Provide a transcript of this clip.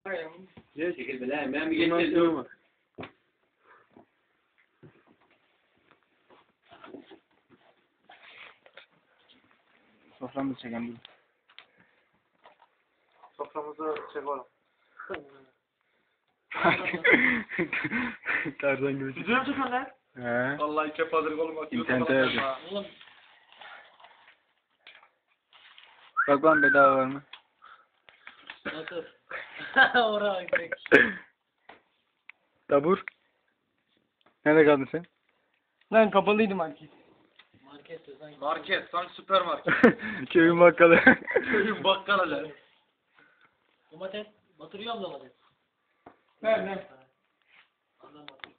Geç. Çekil be lan, ben bir Bundan geçelim. sonra. Soframızı çekelim. Soframızı çekelim. Tarzan gibi. Video mu çekiyorsun lan? He. Vallahi kepadır oğlum bak. İnternete yazıyor. Oğlum. Bak lan bedava var mı? Nasıl? Oraya gidecek. Tabur. Nerede kaldın sen? Lan kapalıydı market. Market sanki. Market, sanki süpermarket. Köyün bakkalı. Köyün bakkalı lan. Domates. Batırıyor mu domates? Ne?